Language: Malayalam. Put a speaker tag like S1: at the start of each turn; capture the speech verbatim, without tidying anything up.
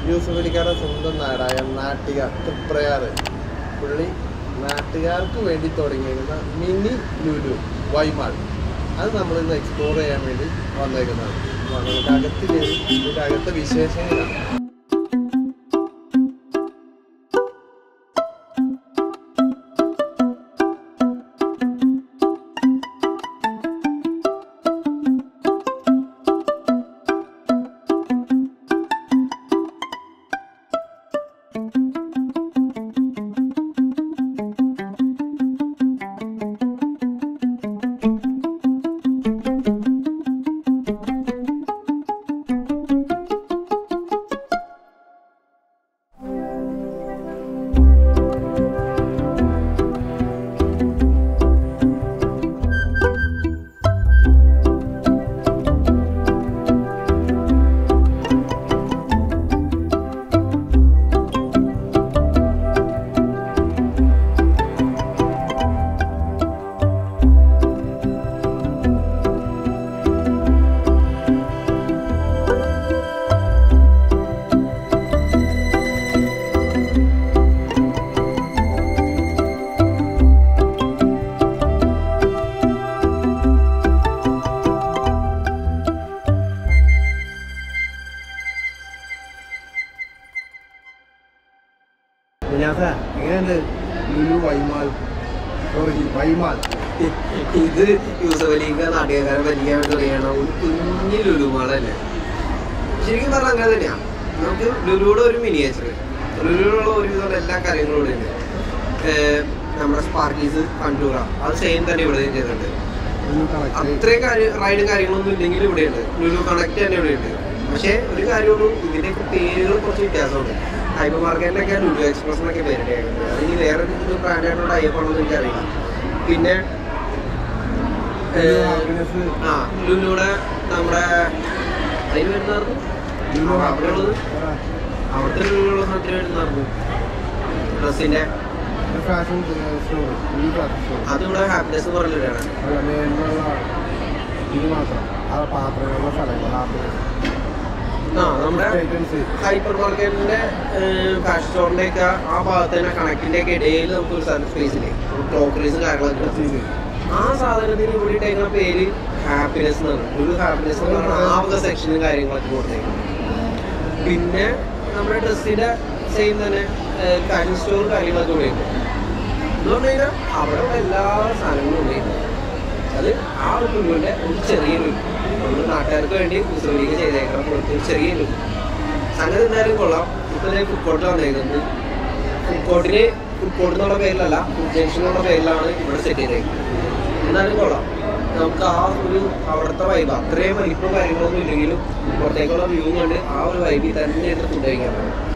S1: യൂസുഫലിക്കാരുടെ സ്വന്തം നാടായ നാട്ടിക തൃപ്രയാറ് പുള്ളി നാട്ടുകാർക്ക് വേണ്ടി തുടങ്ങിയിരുന്ന മിനി ലുലു വൈമാൾ അത് നമ്മളിന്ന് എക്സ്പ്ലോർ ചെയ്യാൻ വേണ്ടി വന്നേക്കുന്നതാണ്. അപ്പോൾ നമുക്ക് അകത്ത് കയറി ഇതിൻ്റെ അകത്തെ വിശേഷങ്ങളാണ്. എങ്ങനെയുണ്ട് ലുലു വൈമാൾ? സോറി വൈമാൾ.
S2: ഇത് യൂസഫലിക്ക നാട്ടുകാരെ വലിയ അറിയണ ഒരു കുഞ്ഞു ലുലുമാളല്ലേ. ശരിക്കും പറഞ്ഞാൽ അങ്ങനെ തന്നെയാണ്. നമുക്ക് ലുലുയുടെ ഒരു മിനിയേച്ചർ, ലുലുവിലുള്ള ഒരുവിധം എല്ലാ കാര്യങ്ങളും ഇവിടെ ഉണ്ട്. നമ്മുടെ സ്പാർക്കീസ് കണ്ടൂറ അത് സെയിം തന്നെ ഇവിടെ ചെയ്തിട്ടുണ്ട്. അത്രയും കാര്യം റൈഡും കാര്യങ്ങളൊന്നും ഇല്ലെങ്കിൽ ഇവിടെയുണ്ട്. ലുലു കണക്ട് തന്നെ ഇവിടെയുണ്ട്. പക്ഷേ ഒരു കാര്യമുള്ളൂ, ഇതിൻ്റെയൊക്കെ പേരുകൾ കുറച്ച് വ്യത്യാസമുണ്ട്. ഹൈപ്പർ മാർക്കറ്റിലൊക്കെ ലുലു എക്സ്പ്രസ് എന്നൊക്കെ പേരിട്ടേക്കുന്നത്. അതിന് വേറെ ഒരു ബ്രാൻഡായിട്ടുള്ള ടൈപ്പാണെന്ന് എനിക്കറിയില്ല. പിന്നെ ആ ലുലുവിടെ നമ്മുടെ അതിന് വരുന്നായിരുന്നു അവിടെ ഉള്ളത്, അവിടുത്തെ ലുലുള്ള സാധനത്തിന് വരുന്നായിരുന്നു ഡ്രസ്സിൻ്റെ. അതിവിടെ ഹാപ്പിനെസ് എന്ന് പറഞ്ഞിട്ടാണ്. ആ നമ്മുടെ ഹൈപ്പർ മാർക്കറ്റിന്റെ ഫാഷൻ സ്റ്റോറിന്റെ ഒക്കെ ആ ഭാഗത്ത് തന്നെ കണക്റ്റിന്റെ ഒക്കെ ഇടയിൽ നമുക്ക് ഒരു സ്ഥലം സ്പേസില്ലേ ക്രോക്കറീസും കാര്യങ്ങളൊക്കെ. ആ സാധനത്തിന് ഇവിടെ ഇട്ടേക്കുന്ന പേര് ഹാപ്പിനെസ് എന്നാണ്. ഒരു ഹാപ്പിനെസ് എന്ന് പറഞ്ഞാൽ ആ വക സെക്ഷനും കാര്യങ്ങളൊക്കെ കൊടുത്തേക്കും. പിന്നെ നമ്മുടെ ഡ്രസ്സിന്റെ സെയിം തന്നെ ഫാഷൻ സ്റ്റോർ കാര്യങ്ങളൊക്കെ ഇവിടെ ഉണ്ട്. എന്ന് പറഞ്ഞു കഴിഞ്ഞാൽ അവിടെ എല്ലാ സാധനങ്ങളും ഉണ്ട്. അത് ആ ഒരു ലുലുവിന്റെ ഒരു ചെറിയൊരു നമ്മൾ നാട്ടുകാർക്ക് വേണ്ടി യൂസഫലിക്ക ചെയ്തേക്കണം ഒരു ചെറിയൊരു സംഗതി. എന്തായാലും കൊള്ളാം. ഇപ്പൊ ഞാൻ ഫുഡ് കോർട്ടിൽ വന്നേക്കുന്നത്. ഫുഡ് കോർട്ടിന് ഫുഡ് കോർട്ട് എന്നുള്ള പേരിലല്ല, ഫുഡ് ജംഗ്ഷൻ എന്നുള്ള പേരിലാണ് ഇവിടെ സെറ്റ് ചെയ്തേക്കുന്നത്. എന്നാലും കൊള്ളാം. നമുക്ക് ആ ഒരു അവിടുത്തെ വൈബ് അത്രയും വലിപ്പം കാര്യങ്ങളൊന്നും ഇല്ലെങ്കിലും പുറത്തേക്കുള്ള വ്യൂ കണ്ട് ആ ഒരു വൈബിൽ തന്നെ ഫുഡ് കഴിക്കാൻ പറ്റും.